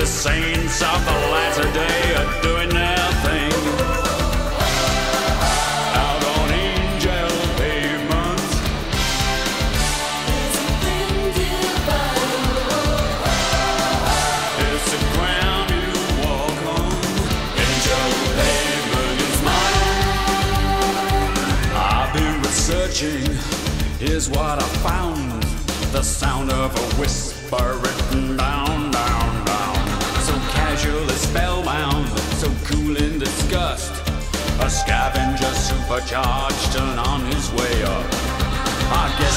The saints of the latter day are doing their thing out on angel pavement. It's the ground you walk on. Angel pavement is mine. I've been researching. Here's what I found. The sound of a whisper written down, down, down. So casual and spellbound, so cool in disgust. A scavenger supercharged and on his way up. I guess